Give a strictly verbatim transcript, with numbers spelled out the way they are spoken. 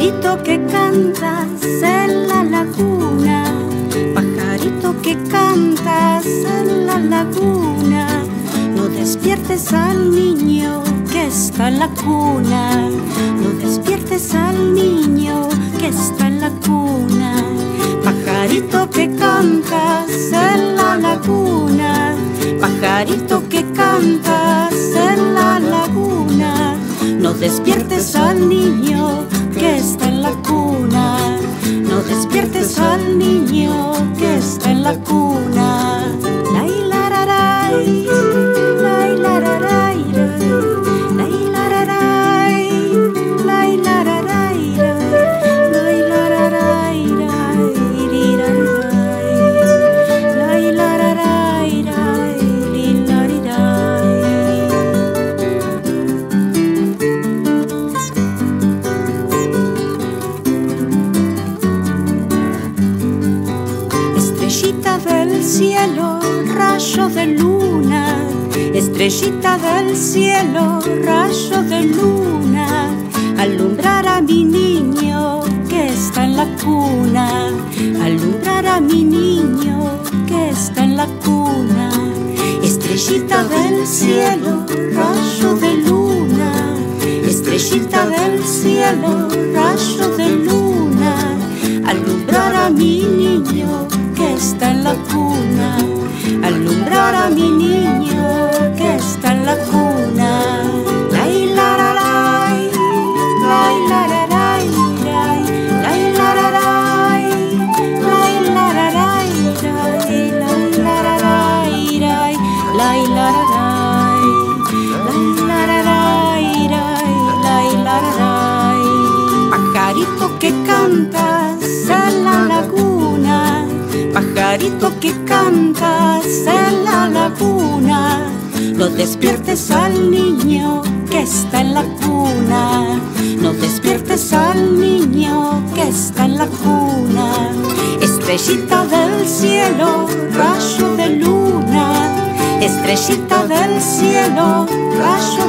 Pajarito que cantas en la laguna, pajarito que cantas en la laguna, no despiertes al niño que está en la cuna, no despiertes al niño que está en la cuna. Pajarito que cantas en la laguna, pajarito que cantas en la laguna, no despiertes al niño que está en la cuna, no despiertes al niño que está en la cuna. Lai la ra rai, lai la ra rai, lai la ra rai, lai la ra rai, lai la ra rai, lai la ra rai, lai la ri rai. Estrellita del cielo, rayo de luna, estrellita del cielo, rayo de luna, alumbrar a mi niño que está en la cuna, alumbrar a mi niño que está en la cuna. Estrellita del cielo, rayo de luna, estrellita del cielo, rayo de luna, alumbrar a mi niño que está en la cuna, alumbrar a mi niño que está en la cuna. Lai la ra rai, lai la ra rai, lai la ra rai, lai la ra rai, lai la ra rai, lai la ra rai, lai la ra rai, lai la ra rai. Pajarito que cantas en la laguna, pajarito que cantas en la laguna, no despiertes al niño que está en la cuna, no despiertes al niño que está en la cuna. Estrellita del cielo, rayo de luna, estrellita del cielo, rayo